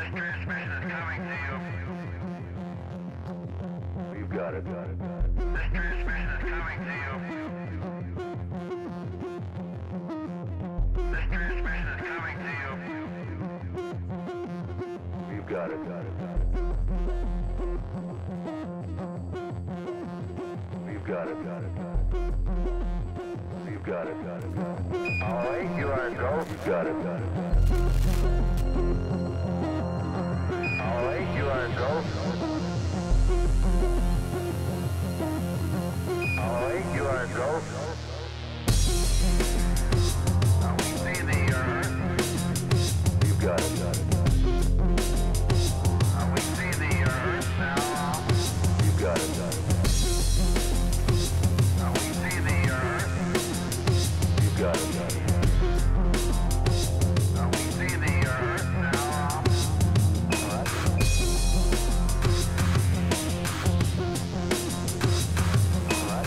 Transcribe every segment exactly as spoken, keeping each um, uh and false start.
transmission is coming to you. You got it, got it, got it. This transmission is coming to you. This transmission is coming to you. You got it, got it, got it. You got it, got it, got it. You got it, got it, got it. All right, you are go. You got it, got it, got it. All right, you are go. All right, you are go. Now we see the Earth. You got it, got it, got it. Now we see the Earth now. You got it, got it, got it. Now we see the Earth. You got it, got it, got it. Now we see the Earth now. All right. All right.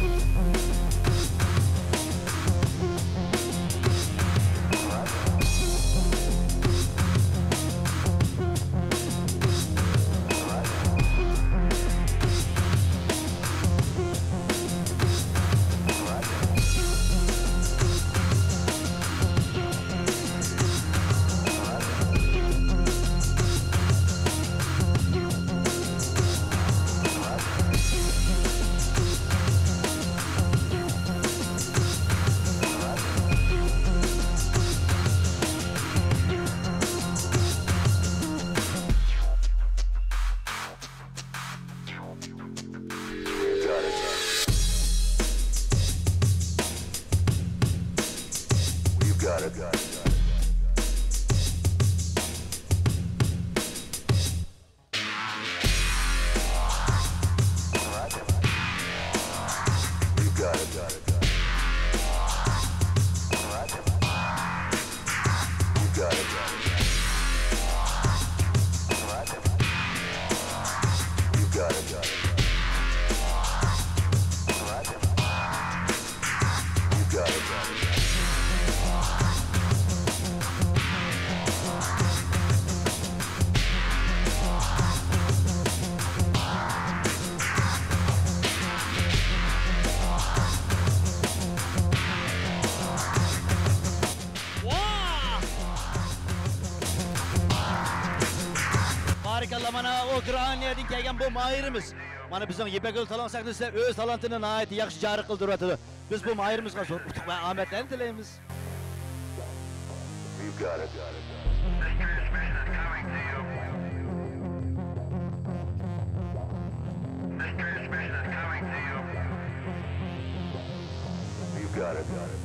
All right. Got it, got it, got it. All right. You got it, got it, got it. All right. You got it, got it, got it. All right. You got it, got it, got it. All right. You got it, got it, got it. Barikallah, mana o Graniyadan kelgan bu mahirimiz. Mana bizning Yipakgul talon sahnasida o'z talantini nihoyat yaxshi jari qildiryapti. Biz bu mahirimizga zo'r utuq va omadlarni tilaymiz. You got it, got it, got it. This transmission is coming to you. This transmission is coming to you. You got it, got it.